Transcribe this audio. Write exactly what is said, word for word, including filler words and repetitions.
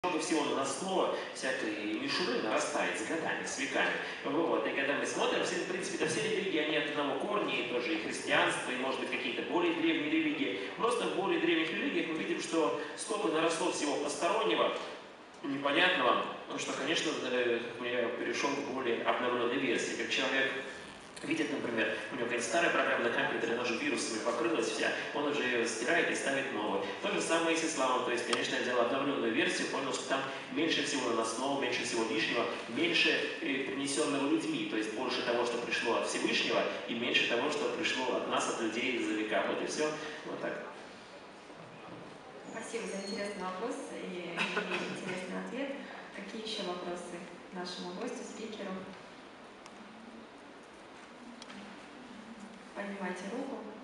много всего наносного, всякой мишуры нарастает с годами, с веками. Вот. И когда мы смотрим, все, в принципе, да, все религии, они от одного корня, и тоже и христианство, и, может быть, какие-то более древние религии. Просто в более древних религиях мы видим, что столько наросло всего постороннего, непонятного, ну, что, конечно, я перешел к более обновленной версии. Как человек видит, например, у него какая-то старая программа на компьютере, она же вирусами покрылась вся, он уже ее стирает и ставит новую. То же самое и с исламом, то есть, конечно, я взял обновленную версию, понял, что там меньше всего наносного, меньше всего лишнего, меньше принесенного людьми, то есть больше того, что пришло от Всевышнего, и меньше того, что пришло от нас, от людей за века. Вот и все. Вот так. Спасибо за интересный вопрос и интересный ответ. Какие еще вопросы нашему гостю, спикеру? Поднимайте руку.